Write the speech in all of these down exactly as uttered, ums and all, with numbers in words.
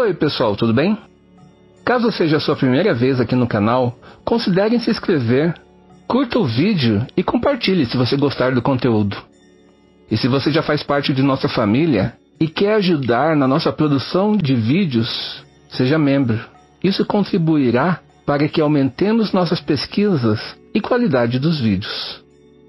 Oi pessoal, tudo bem? Caso seja a sua primeira vez aqui no canal, considere se inscrever, curta o vídeo e compartilhe se você gostar do conteúdo. E se você já faz parte de nossa família e quer ajudar na nossa produção de vídeos, seja membro. Isso contribuirá para que aumentemos nossas pesquisas e qualidade dos vídeos.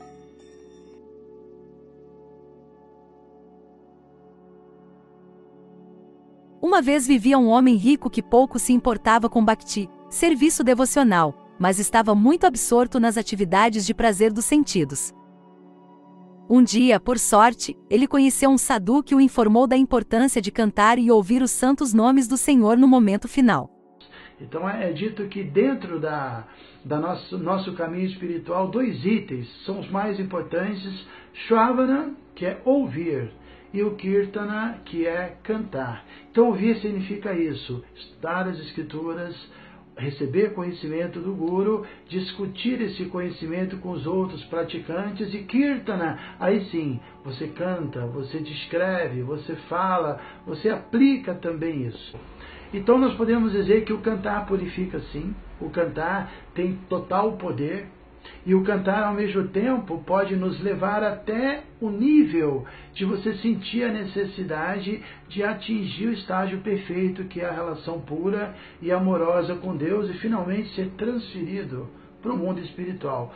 Uma vez vivia um homem rico que pouco se importava com bhakti, serviço devocional, mas estava muito absorto nas atividades de prazer dos sentidos. Um dia, por sorte, ele conheceu um sadhu que o informou da importância de cantar e ouvir os santos nomes do Senhor no momento final. Então é dito que dentro da, da nosso, nosso caminho espiritual, dois itens são os mais importantes: Shravana, que é ouvir, e o Kirtana, que é cantar. Então ouvir significa isso: estudar as escrituras, receber conhecimento do Guru, discutir esse conhecimento com os outros praticantes, e Kirtana, aí sim, você canta, você descreve, você fala, você aplica também isso. Então nós podemos dizer que o cantar purifica sim, o cantar tem total poder, e o cantar ao mesmo tempo pode nos levar até o nível de você sentir a necessidade de atingir o estágio perfeito, que é a relação pura e amorosa com Deus, e finalmente ser transferido para o mundo espiritual.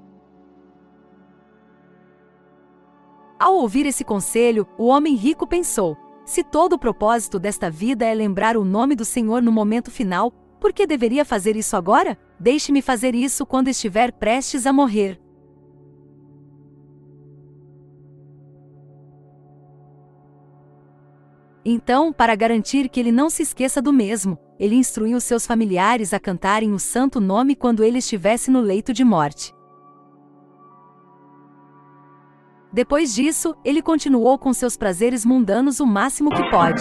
Ao ouvir esse conselho, o homem rico pensou: se todo o propósito desta vida é lembrar o nome do Senhor no momento final, por que deveria fazer isso agora? Deixe-me fazer isso quando estiver prestes a morrer. Então, para garantir que ele não se esqueça do mesmo, ele instruiu seus familiares a cantarem o santo nome quando ele estivesse no leito de morte. Depois disso, ele continuou com seus prazeres mundanos o máximo que pode.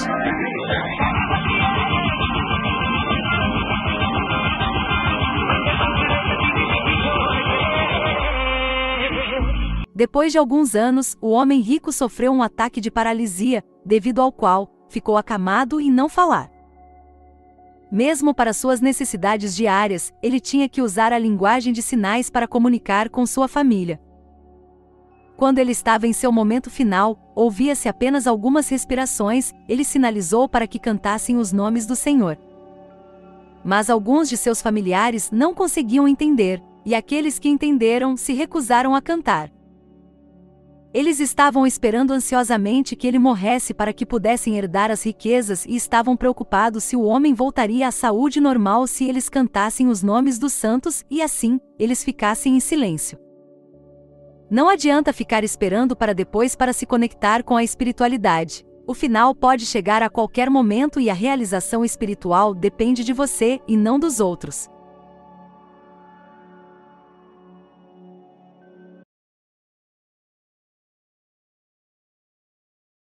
Depois de alguns anos, o homem rico sofreu um ataque de paralisia, devido ao qual ficou acamado e não falar. Mesmo para suas necessidades diárias, ele tinha que usar a linguagem de sinais para comunicar com sua família. Quando ele estava em seu momento final, ouvia-se apenas algumas respirações, ele sinalizou para que cantassem os nomes do Senhor. Mas alguns de seus familiares não conseguiam entender, e aqueles que entenderam se recusaram a cantar. Eles estavam esperando ansiosamente que ele morresse para que pudessem herdar as riquezas e estavam preocupados se o homem voltaria à saúde normal se eles cantassem os nomes dos santos e assim, eles ficassem em silêncio. Não adianta ficar esperando para depois para se conectar com a espiritualidade. O final pode chegar a qualquer momento e a realização espiritual depende de você e não dos outros.